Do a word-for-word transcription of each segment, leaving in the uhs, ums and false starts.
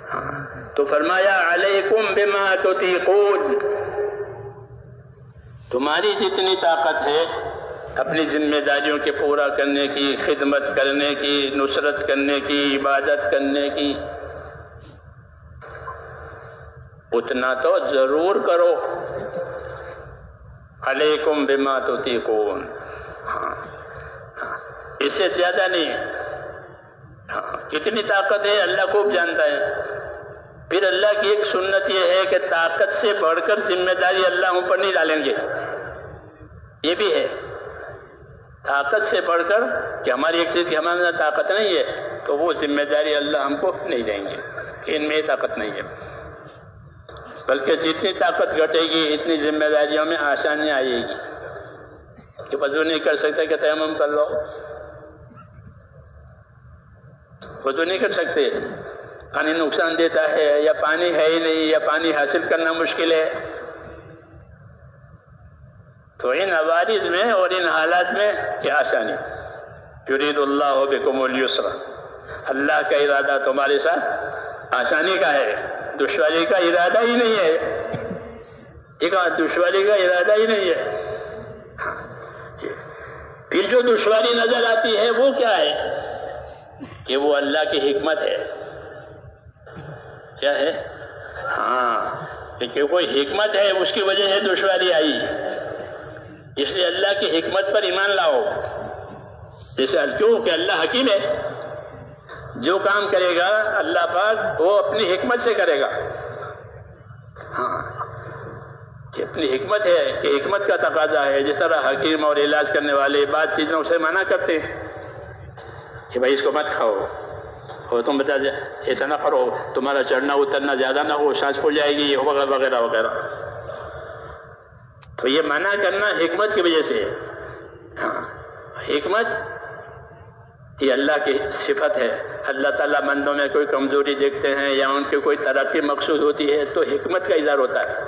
تو فرمایا علیکم بما تطیقون، تمہاری جتنی طاقت ہے اپنی ذمہ داریوں کے پورا کرنے کی، خدمت کرنے کی، نصرت کرنے کی، عبادت کرنے کی، اتنا تو ضرور کرو. علیکم بما تطیقون، ہاں اس سے زیادہ نہیں. ہاں کتنی طاقت ہے اللہ خوب جانتا ہے. پھر اللہ کی ایک سنت یہ ہے کہ طاقت سے بڑھ کر ذمہ داری اللہ ہم پر نہیں ڈالیں گے. یہ بھی ہے طاقت سے بڑھ کر کہ ہماری ایک چیز کی ہمارے اندر طاقت نہیں ہے تو وہ ذمہ داری اللہ ہم کو نہیں دیں گے کہ ان میں طاقت نہیں ہے، بلکہ جتنی طاقت گھٹے گی اتنی ذمہ داریوں میں آسانی آئے گی. کہ وضو نہیں کر سکتے کہ تیمم کر لو، وضو نہیں کر سکتے، پانی نقصان دیتا ہے یا پانی ہے ہی نہیں یا پانی حاصل کرنا مشکل ہے، تو ان عوارض میں اور ان حالات میں کیا آسانی. یرید اللہ بکم الیسر، اللہ کا ارادہ تمہارے ساتھ آسانی کا ہے، دشواری کا ارادہ ہی نہیں ہے. ٹھیک ہے، دشواری کا ارادہ ہی نہیں ہے. پھر جو دشواری نظر آتی ہے وہ کیا ہے کہ وہ اللہ کی حکمت ہے. کیا ہے؟ ہاں کہ کوئی حکمت ہے، اس کی وجہ سے دشواری آئی، اس لیے اللہ کی حکمت پر ایمان لاؤ. جیسے کیوں کہ اللہ حکیم ہے، جو کام کرے گا اللہ پاک وہ اپنی حکمت سے کرے گا. ہاں کہ اپنی حکمت ہے کہ حکمت کا تقاضا ہے. جس طرح حکیم اور علاج کرنے والے بعض چیزوں سے منع کرتے ہیں کہ بھائی اس کو مت کھاؤ، اور تم بتا ایسا نہ کرو، تمہارا چڑھنا اترنا زیادہ نہ ہو، سانس پھول جائے گی وغیرہ وغیرہ. تو یہ منع کرنا حکمت کی وجہ سے. ہاں حکمت یہ اللہ کی صفت ہے. اللہ تعالیٰ بندوں میں کوئی کمزوری دیکھتے ہیں یا ان کی کوئی ترقی مقصود ہوتی ہے تو حکمت کا اظہار ہوتا ہے،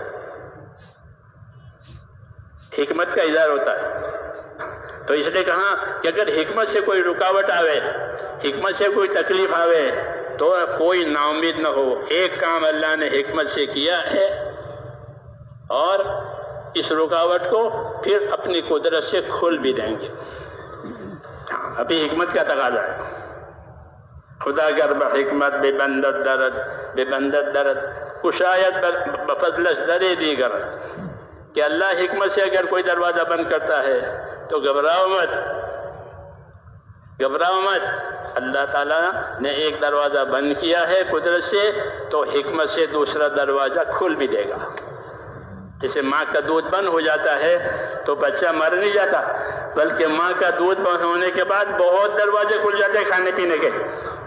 حکمت کا اظہار ہوتا ہے. تو اس لیے کہا کہ اگر حکمت سے کوئی رکاوٹ آوے، حکمت سے کوئی تکلیف آوے تو کوئی نا امید نہ ہو. ایک کام اللہ نے حکمت سے کیا ہے اور اس رکاوٹ کو پھر اپنی قدرت سے کھول بھی دیں گے. ابھی حکمت کا تقاضا ہے. خدا گر بحکمت بے بندت درد، بے بندت درد کشایت بفضلش درے دیگر، کہ اللہ حکمت سے اگر کوئی دروازہ بند کرتا ہے تو گھبراؤ مت، گھبراؤ مت. اللہ تعالیٰ نے ایک دروازہ بند کیا ہے قدرت سے تو حکمت سے دوسرا دروازہ کھل بھی دے گا. جیسے ماں کا دودھ بند ہو جاتا ہے تو بچہ مر نہیں جاتا، بلکہ ماں کا دودھ بند ہونے کے بعد بہت دروازے کھل جاتے ہیں کھانے پینے کے.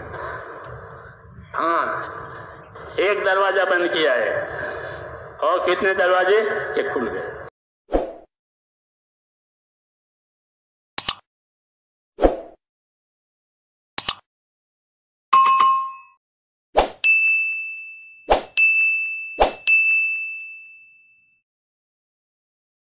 ہاں ایک دروازہ بند کیا ہے اور کتنے دروازے کہ کھل گئے.